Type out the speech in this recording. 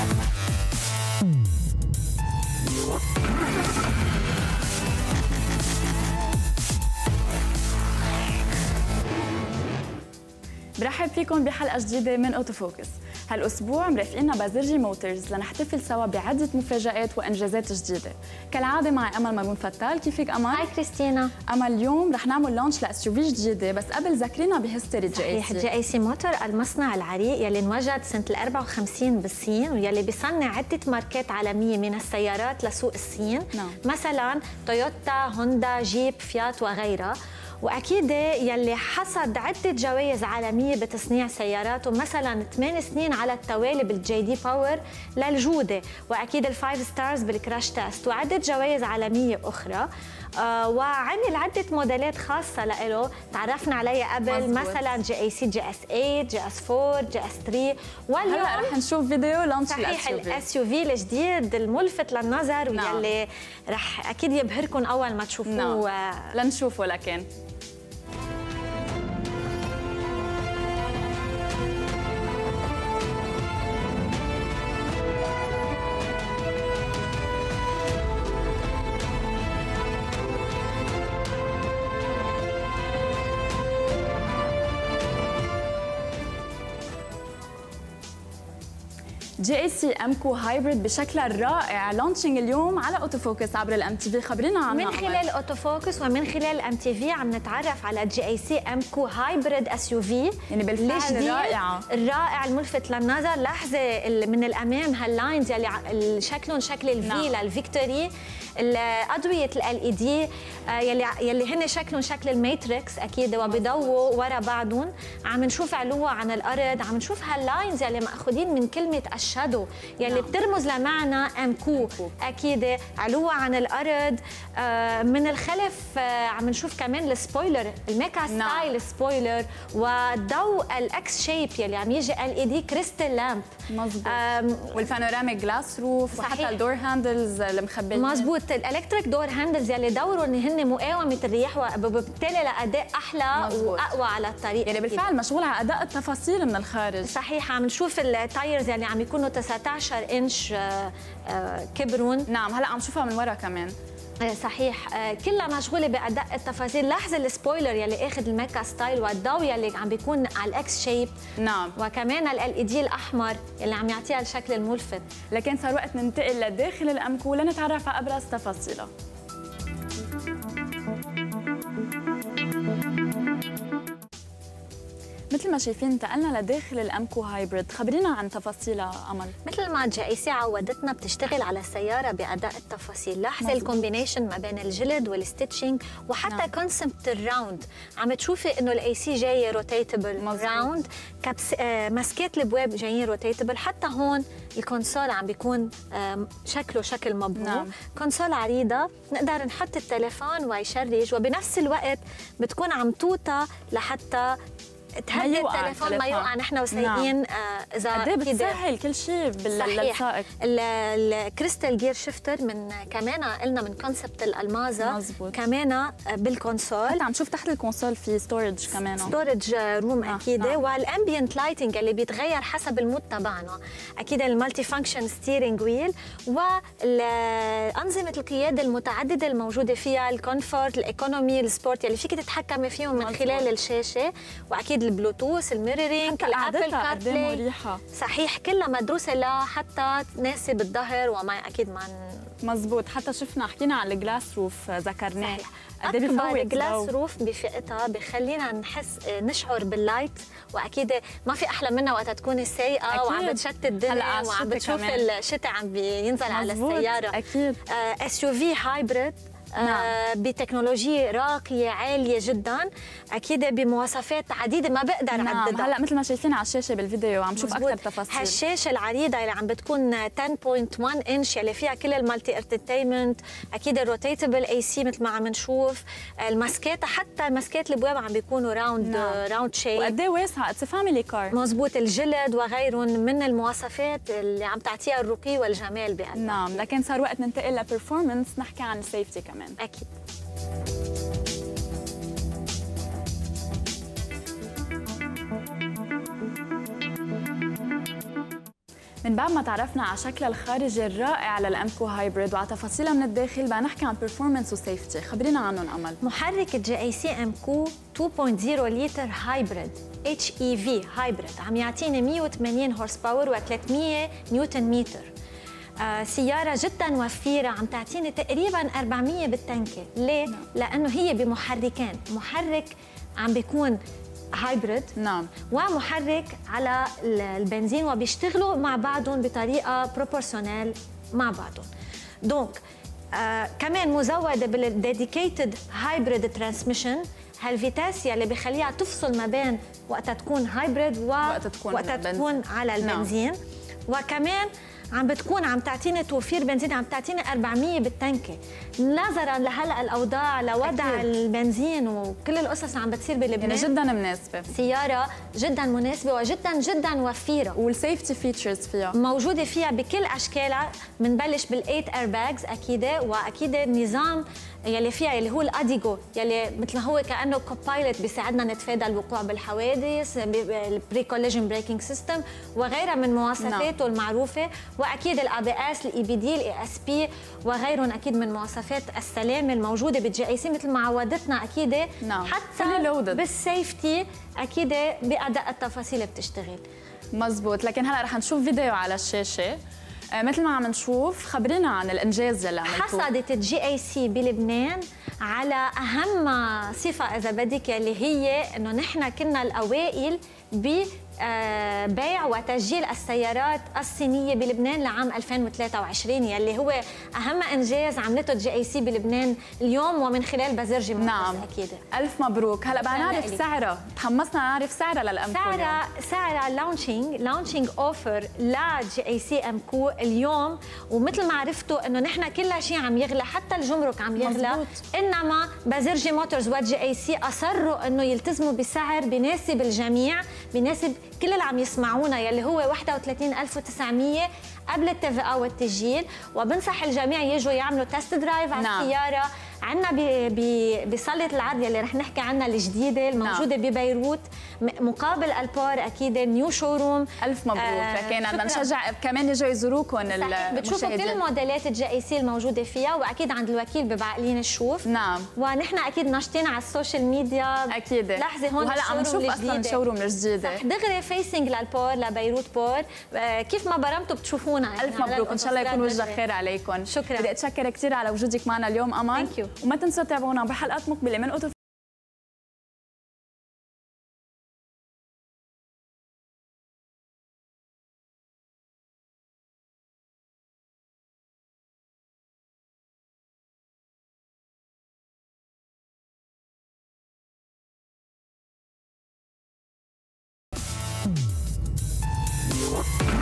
برحب فيكم بحلقة جديدة من أوتوفوكس. هالأسبوع مرافقينا بازرجي موتورز لنحتفل سوا بعدة مفاجآت وإنجازات جديدة. كالعادة معي أمل مجون فتال. كيفك أمل؟ هاي كريستينا. أمل اليوم رح نعمل لانش لأس يو في جديدة، بس قبل ذكرينا بهيستوري جي اي سي. جي اي سي موتور المصنع العريق يلي انوجد سنة 54 بالصين ويلي بيصنع عدة ماركات عالمية من السيارات لسوق الصين. مثلا تويوتا، هوندا، جيب، فيات وغيرها. واكيد يلي حصد عده جوائز عالميه بتصنيع سياراته، مثلا 8 سنين على التوالي بالجي دي باور للجوده، واكيد الفايف ستارز بالكراش تيست، وعده جوائز عالميه اخرى. وعمل عده موديلات خاصه له تعرفنا عليها قبل. مزبوط. مثلا جي اي سي جي اس 8، جي اس 4، جي اس 3. واليوم هلا رح نشوف فيديو لانش صحيح الاس يو في الجديد الملفت للنظر. نعم. واللي رح اكيد يبهركم اول ما تشوفوه. نعم. لنشوفه. لكن جي اي سي امكو هايبريد بشكلها الرائع، لانشينج اليوم على اوتوفوكس عبر الام تي في. خبرينا عنها. من خلال اوتوفوكس ومن خلال الام تي في عم نتعرف على جي اي سي امكو هايبريد اس يو في، يعني بالفعل رائعه، الرائع الملفت للنظر. لاحظي من الامام هاللاينز يلي شكلهم شكل الفي للفيكتوري. الأضوية ال LED يلي هن شكلهم شكل الماتريكس اكيد، وبيضووا ورا بعضهم. عم نشوف علوها عن الارض، عم نشوف هاللاينز يلي ماخذين من كلمه الشادو يلي بترمز لمعنى امكو. اكيد علوها عن الارض. من الخلف عم نشوف كمان السبويلر، الميكا ستايل سبويلر، والضوء الاكس شيب يلي عم يجي LED كريستال لامب. مزبوط. والبانوراميك جلاس روف، وحتى الدور هاندلز المخبيين. مزبوط. الالكتريك دور هاندلز يلي دورهم هن مقاومه الرياح، وبالتالي لاداء احلى. مزبوط. واقوى على الطريق. يعني بالفعل مشغول على اداء التفاصيل من الخارج. صحيح. عم نشوف التايرز يلي عم يكونوا 19 انش كبرون. نعم. هلا عم نشوفها من ورا كمان. صحيح. كلها مشغوله باداء التفاصيل. لاحظ السبويلر يلي اخذ الميكا ستايل، والضوء يلي عم بيكون على الاكس شيب. نعم. وكمان ال LED الاحمر يلي عم يعطيها الشكل الملفت. لكن صار وقت ننتقل لداخل الامكو لنتعرف على ابرز تفاصيلها. مثل ما شايفين انتقلنا لداخل الامكو هايبريد. خبرينا عن تفاصيلها امل. مثل ما جي اي سي عودتنا بتشتغل على السياره باداء التفاصيل. لاحظي الكومبينيشن ما بين الجلد والستيتشنج، وحتى كونسبت الراوند. عم تشوفي انه الاي سي جايه روتيتبل راوند، ماسكات البواب جايين روتيتبل. حتى هون الكونسول عم بيكون شكله شكل مبروم. كونسول عريضه نقدر نحط التليفون ويشرج، وبنفس الوقت بتكون عم توطى لحتى تهدي التليفون ما يوقع نحن وسايقين. اذا قد ايه بتسهل كل شيء للسائق. الكريستال جير شيفتر من كمان قلنا من كونسبت الالمازه. كمان بالكونسول. حتى عم نشوف تحت الكونسول في ستورج كمان، ستورج روم اكيد. والامبيانت لايتنج اللي بيتغير حسب المود تبعنا. اكيد المالتي فانكشن ستيرنج ويل، وانظمه القياده المتعدده الموجوده فيها، الكونفورت، الايكونومي، السبورت يلي فيك تتحكمي فيهم من خلال الشاشه. واكيد البلوتوث، الميرورينج، الابل كاربلاي. مريحه. صحيح. كلها مدروسه لحتى تناسب الظهر وما اكيد ما. مزبوط. حتى شفنا حكينا عن الجلاس روف ذكرناه. أكبر جلاس روف بفئتها بخلينا نشعر باللايت. واكيد ما في احلى منها وقت تكون سايقه وعم بتشتت الدنيا وعم بتشوف الشتاء عم بينزل على السياره. اكيد. اس يو في هايبريد. بتكنولوجيا راقيه عاليه جدا، اكيد بمواصفات عديده ما بقدر اعددها. هلا مثل ما شايفين على الشاشه بالفيديو عم نشوف اكثر تفاصيل. هالشاشه العريضه اللي عم بتكون 10.1 انش اللي فيها كل المالتي انترتينمنت، اكيد الروتيتبل اي سي مثل ما عم نشوف. الماسكات، حتى ماسكات البواب عم بيكونوا راوند شيب. وقد ايه واسعه، اتس فاميلي كار. مزبوط. الجلد وغيرهم من المواصفات اللي عم تعطيها الرقي والجمال بقلبها. نعم. لكن صار وقت ننتقل لبرفورمانس، نحكي عن السيفتي كمان. أكيد. من بعد ما تعرفنا على شكلها الخارجي الرائع للامكو هايبريد وعلى تفاصيلها من الداخل، بدنا نحكي عن performance وسيفتي. خبرينا عنهم امل. محرك GAC امكو 2.0 لتر هايبريد HEV هايبريد عم يعطيني 180 هورس باور و300 نيوتن متر. سيارة جدا وفيرة، عم تعطيني تقريبا 400 بالتنكة. ليه؟ لأنه هي بمحركين، محرك عم بيكون هايبريد ومحرك على البنزين، وبيشتغلوا مع بعضهم بطريقة بروبورسيونيل مع بعضهم. دونك كمان مزودة بالديديكيتد هايبريد ترانسميشن، هالفيتاس يلي بخليها تفصل ما بين وقتها تكون هايبريد وقتها تكون على البنزين. وكمان عم تعطيني توفير بنزين، عم تعطيني 400 بالتنكه. نظرا لهلا الاوضاع لوضع البنزين وكل القصص عم بتصير بلبنان، يعني جدا مناسبه، سياره جدا مناسبه وجدا جدا وفيره. والسيفتي فيتشرز فيها موجوده فيها بكل اشكالها. بنبلش بال8 ايرباجز اكيد، واكيد النظام يلي فيها اللي هو الاديجو، يلي مثل هو كانه كوبايلوت بيساعدنا نتفادى الوقوع بالحوادث، البري كوليجن بريكنج سيستم وغيرها من مواصفاته المعروفه. واكيد الABS، الEBD، الASP وغيرهم اكيد من مواصفات السلامه الموجوده بالGAC مثل ما عودتنا اكيد. حتى بالسيفتي اكيد بادق التفاصيل بتشتغل مزبوط. لكن هلا رح نشوف فيديو على الشاشه مثل ما عم نشوف. خبرينا عن الانجاز اللي عملتوه. حصدت الGAC بلبنان على اهم صفه اذا بدك، اللي هي انه نحن كنا الاوائل ببيع وتسجيل السيارات الصينيه بلبنان لعام 2023، يلي هو اهم انجاز عملته الGAC بلبنان اليوم ومن خلال بازرجي موتورز. اكيد الف مبروك. هلا بدنا نعرف سعرها، تحمسنا نعرف سعرها للامكو. سعرها لانشينج اوفر لGAC امكو اليوم. ومثل ما عرفتوا انه نحن كل شيء عم يغلى، حتى الجمرك عم يغلى. مزبوط. انما بازرجي موتورز والGAC اصروا انه يلتزموا بسعر بيناسب الجميع، بيناسب كل اللي عم يسمعونا، يلي هو 31900 قبل TVA والتسجيل. وبنصح الجميع يجوا يعملوا تست درايف على السياره. عندنا بصالة العرض يلي رح نحكي عنها الجديدة الموجودة ببيروت مقابل البور، أكيد نيو شوروم. ألف مبروك. لكن بدنا نشجع كمان يجوا يزوروكم المشاهدين. بتشوفوا كل الموديلات الGAC الموجودة فيها، وأكيد عند الوكيل ببعقلين الشوف. ونحن أكيد ناشطين على السوشيال ميديا. أكيد. لحظة هون وهلا عم نشوف أصلا الشوروم الجديدة. صح، دغري فيسنج للبور لبيروت بور. كيف ما برمتوا بتشوفونا. ألف مبروك، إن شاء الله يكون وجهك خير عليكم. شكرا. بدي أتشكر كثير على وجودك معنا اليوم أمل. وما تنسوا تتابعونا بحلقات مقبلة من أوتو What?